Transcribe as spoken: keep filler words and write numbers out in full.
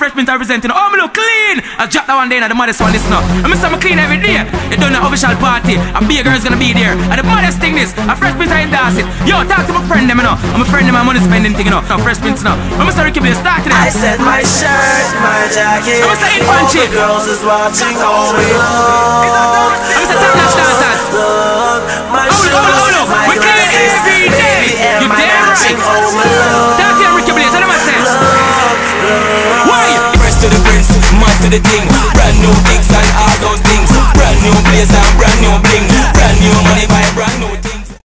Fresh Prince representing. Oh, me look clean. I drop that one day and the maddest one this now. I'm some clean every day. You done the official party. A big girl's gonna be there. And the maddest thing is, a Fresh Prince I endorse it. Yo, talk to my friend them, you know. I'm a friend of my money spending thing, you know. No, Fresh Prince now. I'm a sorry, keep it start today. I said my shirt, my jacket. I'm a say all the girls is watching. Oh, we look. I'm a say top notch dancers. My Oh, shoes, oh, oh, my we clean every day. You damn right. Talk to Ricky Blaze, what am I saying? Why? Fresh to the prince, mud to the thing.